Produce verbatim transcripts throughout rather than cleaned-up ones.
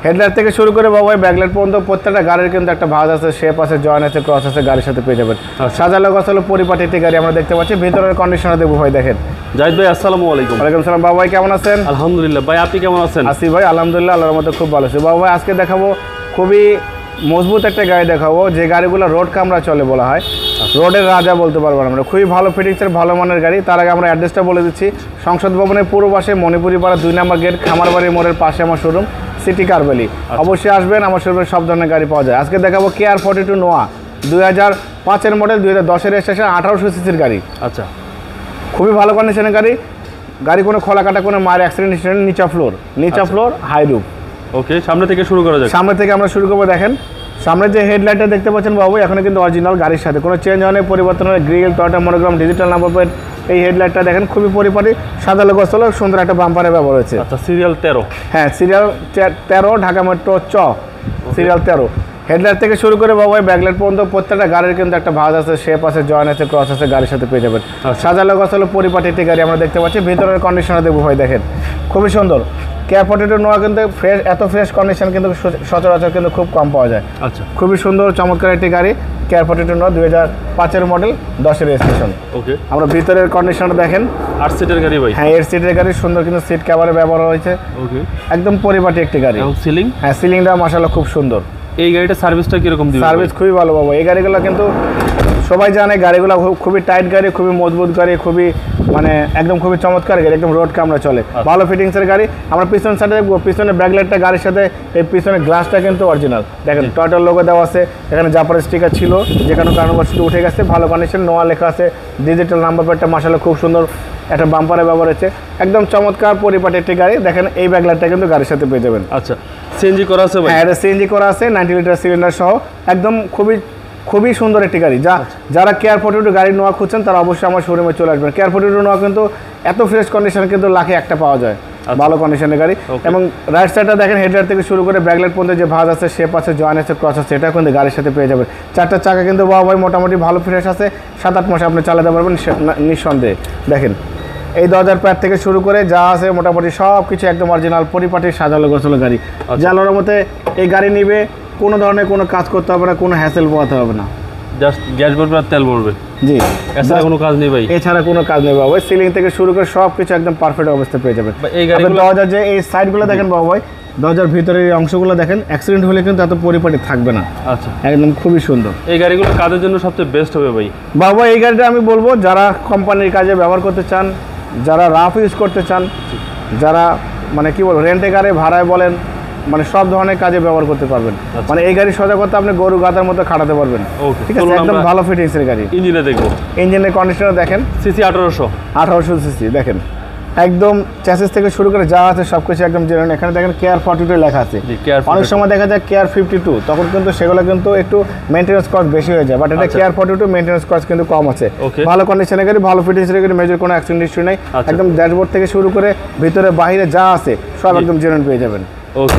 Headlight থেকে শুরু করে বাবা ব্যাকলাইট পর্যন্ত প্রত্যেকটা গাড়ির কিন্তু একটা ভাঁজ আছে, শেপ আছে, জয়েন আছে, ক্রস আছে, গাড়ির সাথে পেয়ে যাবেন। সাজালো গোছালো পরিপাটি একটি গাড়ি আমরা দেখতে পাচ্ছি। ভিতরের কন্ডিশনে দেখবো ভাই, দেখেন। জাহিদ ভাই আসসালামু আলাইকুম। ওয়ালাইকুম সালাম বাবা ভাই, কেমন আছেন? আলহামদুলিল্লাহ ভাই, আপনি কেমন আছেন? আসি ভাই আলহামদুলিল্লাহ, আল্লাহর মধ্যে খুব ভালো আছি। বাবা ভাই আজকে দেখাবো খুবই মজবুত একটা গাড়ি দেখাবো, যে গাড়িগুলো রোড কামরা চলে বলা হয়, রোডের রাজা বলতে পারবো আমরা। খুবই ভালো ফিটিংসের ভালো মানের গাড়ি। তার আগে আমরা অ্যাড্রেসটা বলে দিচ্ছি। সংসদ ভবনের পূর্ব পাশে মণিপুরি পাড়া দুই নম্বর গেট, খামারবাড়ি মোড়ের পাশে আমার শোরুম সিটি কার ভ্যালি। অবশ্যই আসবেন, আমার শোরুমে সব ধরনের গাড়ি পাওয়া যায়। আজকে দেখাবো কেয়ার ফর্টি টু নোয়া দুই হাজার পাঁচের মডেল, দুই হাজার দশের রেজিস্ট্রেশন, আঠারোশো সিসির গাড়ি। আচ্ছা, খুবই ভালো কন্ডিশনের গাড়ি। গাড়ি কোনো খোলা কাটা কোনো মায়ের অ্যাক্সিডেন্ট হিস্ট্রি, নিচা ফ্লোর নিচা ফ্লোর হাই রুফ। ওকে, সামনে থেকে শুরু করা যাক। সামনে থেকে আমরা শুরু করবো। দেখেন সামনে যে হেডলাইটটা দেখতে পাচ্ছেন বাবু, এখন কিন্তু অরিজিনাল গাড়ির সাথে কোনো চেঞ্জ হয় না, পরিবর্তন হয়। Grill, Toyota monogram, digital number plate. এই হেডলাইটটা দেখেন খুবই পরিপাটি, সাদা লোক হলো, সুন্দর একটা বাম্পারে ব্যবহার হয়েছে। আচ্ছা, সিরিয়াল তেরো। হ্যাঁ, সিরিয়াল তেরো, ঢাকা মেট্রো চ সিরিয়াল তেরো। হেডলাইট থেকে শুরু করে বাবু ব্যাকলাইট পর্যন্ত প্রত্যেকটা গাড়ির কিন্তু একটা ভাঁজ আছে, শেপ আছে, জয়েন আছে, ক্রস আছে, গাড়ির সাথে পেয়ে যাবেন। সাজালো গোছালো পরিপাটি একটি গাড়ি আমরা দেখতে পাচ্ছি। ভিতরের কন্ডিশনে দেখবো ভাই, দেখেন খুবই সুন্দর। কেয়ার ফর্টি টু নোয়া কিন্তু ফ্রেশ, এত ফ্রেশ কন্ডিশন কিন্তু সচরাচর কিন্তু খুব কম পাওয়া যায়। আচ্ছা, খুবই সুন্দর চমৎকার একটি গাড়ি। কেয়ার ফর্টি টু নোয়া দুই হাজার পাঁচের মডেল, দশের রেজিস্ট্রেশন। ওকে, আমরা ভিতরের কন্ডিশনটা দেখেন। আট সিটের গাড়ি ভাই। হ্যাঁ, এইট সিটের গাড়ি, সুন্দর কিন্তু সিট কভারে ব্যবহার হয়েছে। ওকে, একদম পরিপাটি একটি গাড়ি। এবং সিলিং। হ্যাঁ, সিলিংটা মাশাআল্লাহ খুব সুন্দর। এই গাড়িটা সার্ভিসটা কিরকম দিবে? সার্ভিস খুবই ভালো বাবা। এই গাড়িগুলো কিন্তু সবাই জানে, গাড়িগুলো খুবই টাইট গাড়ি, খুবই মজবুত গাড়ি, খুবই মানে একদম খুবই চমৎকার গাড়ি, একদম রোড কামরা চলে, ভালো ফিটিংসের গাড়ি। আমরা পিছন সাইডে দেখবো, পিছনে ব্যাকলাইটটা গাড়ির সাথে, এই পিছনে গ্লাসটা কিন্তু অরিজিনাল। দেখেন টয়টার লোগো দেওয়া আছে, এখানে জাপানের স্টিকার ছিল, যে কোনো কারণবশত উঠে গেছে। ভালো কন্ডিশন, নোয়া লেখা আছে, ডিজিটাল নাম্বার প্লেটটা মাশাআল্লাহ খুব সুন্দর, একটা বাম্পারে ব্যবহার হচ্ছে, একদম চমৎকার পরিপাটি একটি গাড়ি। দেখেন এই ব্যাকলাইটটা কিন্তু গাড়ির সাথে পেয়ে যাবেন। আচ্ছা, সিএনজি করা আছে ভাই? হ্যাঁ, এটা সিএনজি করা আছে, নাইনটি লিটার সিলিন্ডার সহ, একদম খুবই খুবই সুন্দর একটি গাড়ি। যা যারা কেয়ার ফর্টি টু গাড়ি নোয়া খুঁজছেন তারা অবশ্যই আমার শোরুমে চলে আসবেন। কেয়ার ফর্টি টু নোয়া কিন্তু এত ফ্রেশ কন্ডিশন কিন্তু লাখে একটা পাওয়া যায়, ভালো কন্ডিশনের গাড়ি। এবং রাইট সাইডটা দেখেন, হেডলাইট থেকে শুরু করে ব্যাকলাইট পর্যন্ত যে ভাঁজ আছে, শেপ আছে, জয়েন আছে, ক্রস আছে, এটা কিন্তু গাড়ির সাথে পেয়ে যাবেন। চারটা চাকা কিন্তু বাবা ভাই মোটামুটি ভালো ফ্রেশ আছে, সাত আট মাসে আপনি চালাতে পারবেন নিঃসন্দেহে। দেখেন এই দরজার প্যাড থেকে শুরু করে যা আছে মোটামুটি সব কিছু একদম অরিজিনাল পরিপাটি সাজালো গোছালো গাড়ি। জানার মতে এই গাড়ি নিবে, কোনো ধরনের কোনো কাজ করতে হবে না, কোনো হ্যাসেল পোহাতে হবে না, জাস্ট গ্যাস ভরবে আর তেল ভরবে। জি, এছাড়া কোনো কাজ নেই ভাই? এছাড়া কোনো কাজ নেই বাবা। সিলিং থেকে শুরু করে সব কিছু একদম পারফেক্ট অবস্থা পেয়ে যাবেন। এই গাড়ি দরজার যে এই সাইডগুলো দেখেন বাবা ভাই, দরজার ভিতরের এই অংশগুলো দেখেন, অ্যাক্সিডেন্ট হলে কিন্তু এত পরিপাটি থাকবে না। আচ্ছা, একদম খুবই সুন্দর। এই গাড়িগুলো কাজের জন্য সবচেয়ে বেস্ট হবে ভাই? বাবা এই গাড়িটা আমি বলবো যারা কোম্পানির কাজে ব্যবহার করতে চান, যারা রাফ ইউজ করতে চান, যারা মানে কি বলবো রেন্টে গাড়ি ভাড়ায় বলেন, মানে সব ধরনের কাজে ব্যবহার করতে পারবেন। মানে এই গাড়ি সোজা করতে আপনি গরু গাদার মতো খাটাতে পারবেন। ঠিক আছে, একদম ভালো ফিটিংসের গাড়ি। ইঞ্জিনে দেখবো, ইঞ্জিনের কন্ডিশনার দেখেন, সিসি আঠারোশো আঠারোশো সিসি। দেখেন একদম চ্যাসিস থেকে শুরু করে যা আছে সব কিছু একদম জেনুইন। এখানে দেখেন কেয়ার ফর্টি টু লেখা আছে। অনেক সময় দেখা যায় কেয়ার ফিফটি টু, তখন কিন্তু সেগুলো কিন্তু একটু মেনটেন্যান্স কস্ট বেশি হয়ে যায়, বাট এটা care forty two maintenance cost কিন্তু কম আছে। ভালো কন্ডিশনের গাড়ি, ভালো ফিটিংসের গাড়ি, মেজর কোনো অ্যাক্সিডেন্ট হিস্ট্রি নেই। একদম ড্যাশবোর্ড থেকে শুরু করে ভিতরে বাইরে যা আছে সব একদম জেনুইন পেয়ে যাবেন। ওকে,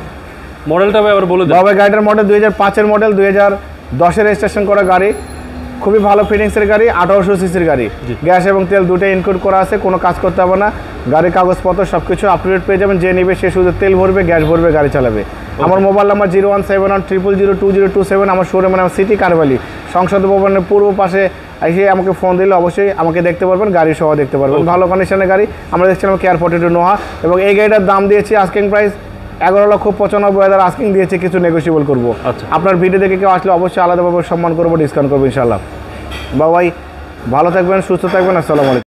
মডেলটা ভাই আবার বলে দিন। বাবা গাড়িটার মডেল দুই হাজার পাঁচের মডেল, দুই হাজার দশের রেজিস্ট্রেশন করা গাড়ি, খুবই ভালো ফিটিংসের গাড়ি, আঠারোশো সিসির গাড়ি। গ্যাস এবং তেল দুটোই ইনক্লুড করা আছে, কোনো কাজ করতে হবে না। গাড়ির কাগজপত্র সব কিছু আপ টু ডেট পেয়ে যাবেন। যে নেবে সে শুধু তেল ভরবে, গ্যাস ভরবে, গাড়ি চালাবে। আমার mobile number zero one seven one triple zero two zero two seven. আমার শোরুমের নাম সিটি কার ভ্যালি। সংসদ ভবনের পূর্ব পাশে এসে আমাকে ফোন দিলে অবশ্যই আমাকে দেখতে পারবেন, গাড়ি সহ দেখতে পারবেন। ভালো কন্ডিশনের গাড়ি আমরা দেখছিলাম কেয়ার ফর্টি টু নোহা। এবং এই গাড়িটার দাম দিয়েছি আস্কিং প্রাইস এগারো লক্ষ পঁচানব্বই হাজার আস্কিং দিয়েছে, কিছু নেগোসিয়েবল করবো। আপনার ভিডিও দেখে কেউ আসলে অবশ্যই আলাদাভাবে সম্মান করবো, ডিসকাউন্ট করবো ইনশাল্লাহ। বাবাই ভালো থাকবেন, সুস্থ থাকবেন, আসসালামু আলাইকুম।